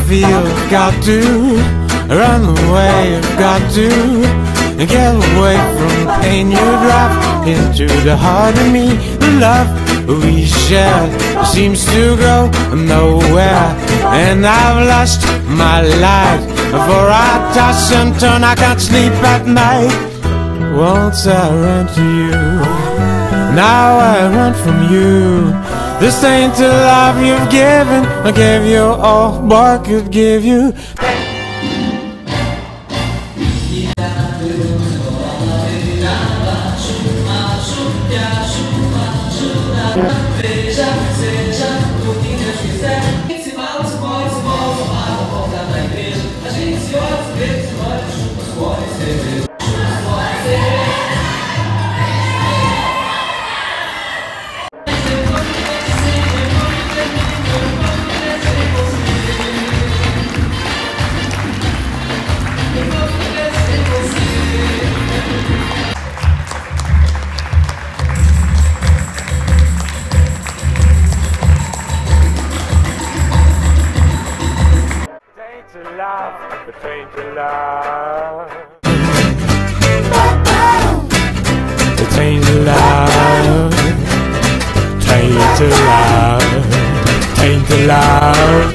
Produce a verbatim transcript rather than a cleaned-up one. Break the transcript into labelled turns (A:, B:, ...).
A: feel I've got to run away, I've got to get away from the pain you drop into the heart of me. The love we shared seems to go nowhere, and I've lost my life for I toss and turn. I can't sleep at night. Once I ran to you, now I run from you. This ain't the love you've given. I gave you all but I could give you. Tainted love, the tainted love, tainted love, tainted love.